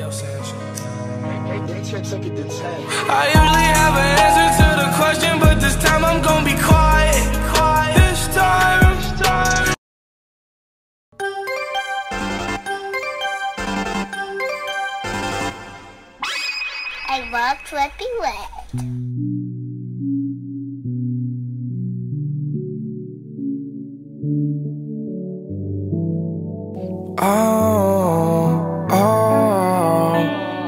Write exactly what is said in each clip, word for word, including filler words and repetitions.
I usually have an answer to the question, but this time I'm gonna be quiet. This time, this time. I love Flippy Red. Oh, oh.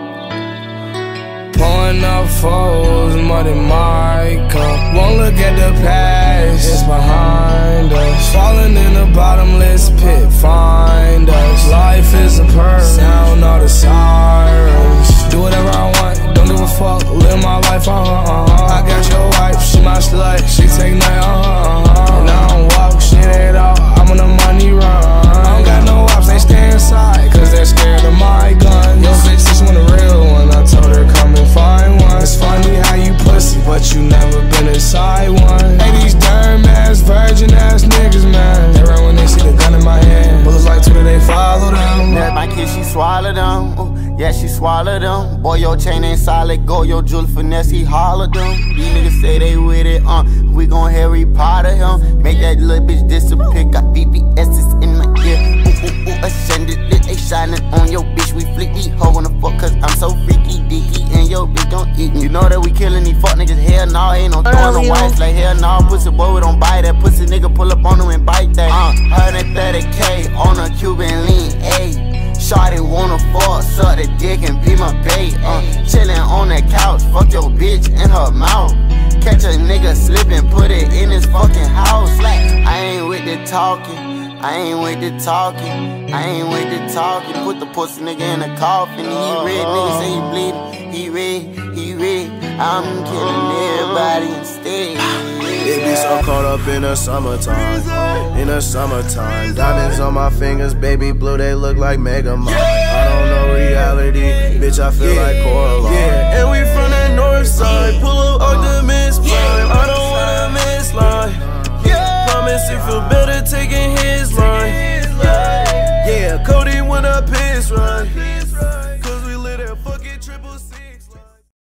Pouring up foes, muddy my cup. Won't look at the past, it's behind us. Falling in the bottomless pit, find us. Life is a perk, sound all the sirens. Do whatever I want, don't give a fuck, live my life, uh uh I got your wife, she my slut, she take night, uh uh And I don't walk, shit ain't out, I'm on the money run. I don't got no ops, they stay inside, cause they're scared of my gun. Yo bitch, this one a real one, I told her come and find one. It's funny how you pussy, but you never been inside one. Hey, these derm ass, virgin ass niggas, man, they run when they see the gun in my hand. Bullets like Twitter, they follow them. That's my kid, she swallowed them. Ooh, yeah, she swallowed them. Boy, your chain ain't solid gold, your jewel finesse, he hollered them. These niggas say they with it, uh, we gon' Harry Potter him. Make that little bitch disappear, got V V S's in my ear. Ooh, ooh, ooh, ascended, lit, they shining on your bitch. We flick these hoe on the fuck, cause I'm so freaky, dicky, and your bitch don't eat me. You know that we killing these fuck niggas, hell nah, ain't no throwing no wife. Like hell nah, pussy boy, we don't buy that. Pussy nigga pull up on him and bite that. Uh, one hundred thirty K on a Cuban lean, ayy. Shawty wanna fuck, suck the dick and be my bae. Uh, chillin' on that couch, fuck your bitch in her mouth. Catch a nigga slippin', put it in his fucking house. Like, I ain't with the talking, I ain't with the talking, I ain't with the talking. Put the pussy nigga in the coffin. He red, nigga say he bleeding. He red, he red. I'm killing everybody instead. It be so caught up in the summertime, in the summertime. Diamonds on my fingers, baby blue, they look like Mega Man. I don't know reality, bitch, I feel like Coraline. Yeah, and we from the north side, pull up Optimus Prime. I don't wanna miss line. Promise it feel better.